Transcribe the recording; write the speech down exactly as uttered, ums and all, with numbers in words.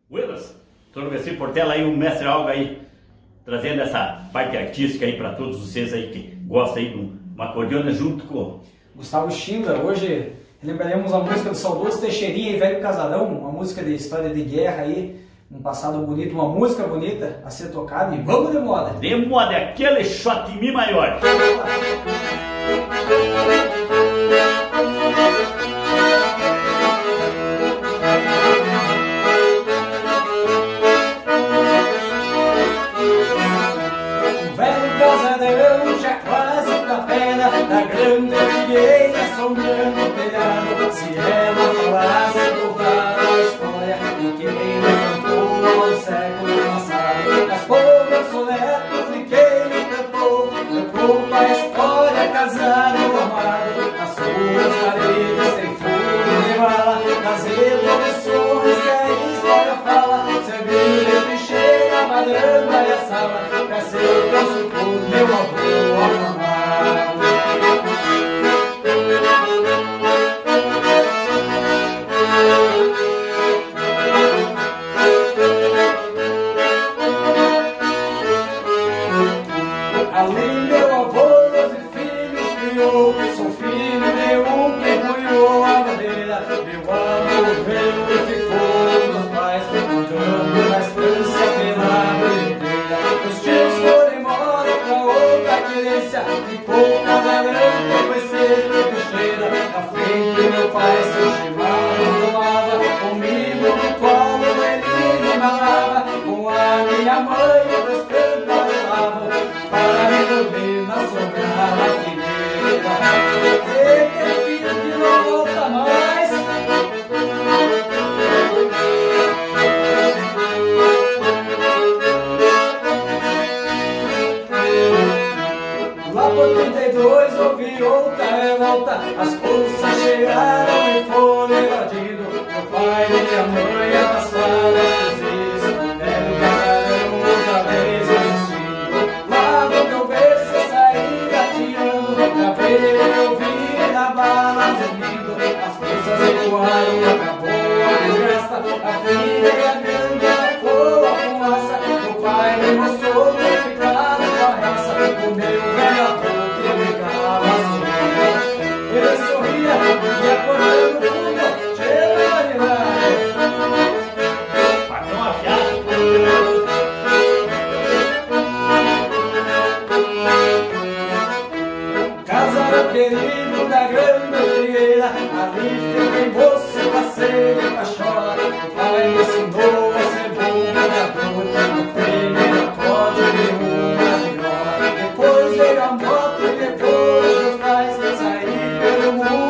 Willas, Travessia Portela aí, o mestre Alga aí, trazendo essa parte artística aí para todos vocês aí que gostam aí de uma acordeona junto com Gustavo Schindler. Hoje lembraremos a música do saudoso Teixeirinha e Velho Casarão, uma música de história de guerra aí, um passado bonito, uma música bonita a ser tocada, e vamos de moda! De moda, aquele shot em Mi maior. Já quase pra pedra da grande figueira sombreando o telhado. Se ela falasse, contava a história de quem levantou ao século passado, das povos soletos de quem cantou, cantou a história casado amado. As suas paredes têm fogo de bala, das evoluções que a história fala, serviu de trincheira, varanda e a sala, pra ser o consultor meu avô afamado. Ali meu avô doze filhos criou, sou filho de um que punhou a bandeira. Meu avô veio e ficou nos pais, lutando na estância pela bandeira. Os tios foram embora pra outra querência, ficou casarão que foi ser trincheira. Na frente meu pai seu chimarrão tomava, comigo no colo ele me malava, com a minha mãe dois cantarolavam para me dormir na sombra da figueira. E que filho que não volta mais. Lá por trinta e dois houve outra revolta, as forças chegaram e foram invadindo meu pai e minha mãe, amassaram as fuzis, velho casarão outra vez resistindo. Lá no meu berço saí gateando, pra ver e ouvir a bala zunindo. As forças recuaram, acabou a desgraça, a filha e a grande arrancou a fumaça. Meu pai me mostrou que ficava com a raça, o meu velho avô que pegava a sorrir. Ele sorria e acordando fundo, cheira. facão afiado. Casarão querido da grande figueira, ali fiquei moço, passei de pachola. O pai me ensinou a ser bom jogador, no primeiro acorde de uma viola. Depois veio a moto e depois os pais, saí pelo mundo